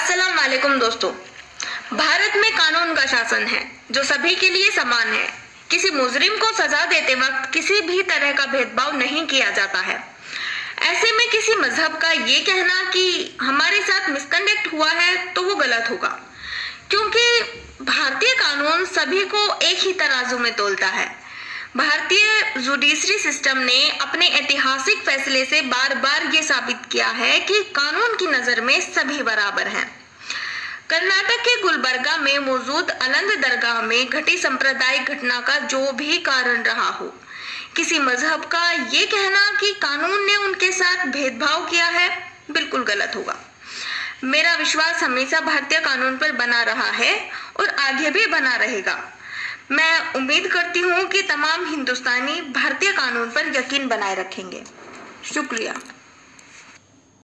अस्सलाम वालेकुम दोस्तों। भारत में कानून का शासन है जो सभी के लिए समान है। किसी मुजरिम को सजा देते वक्त किसी भी तरह का भेदभाव नहीं किया जाता है। ऐसे में किसी मजहब का ये कहना कि हमारे साथ मिसकंडक्ट हुआ है तो वो गलत होगा, क्योंकि भारतीय कानून सभी को एक ही तराजू में तोलता है। भारतीय जुडिशरी सिस्टम ने अपने ऐतिहासिक फैसले से बार बार ये साबित किया है कि कानून की नजर में सभी बराबर हैं। कर्नाटक के गुलबर्गा में मौजूद अलंद दरगाह में घटी सांप्रदायिक घटना का जो भी कारण रहा हो, किसी मजहब का ये कहना कि कानून ने उनके साथ भेदभाव किया है बिल्कुल गलत होगा। मेरा विश्वास हमेशा भारतीय कानून पर बना रहा है और आगे भी बना रहेगा। मैं उम्मीद करती हूँ कि तमाम हिंदुस्तानी भारतीय कानून पर यकीन बनाए रखेंगे। शुक्रिया।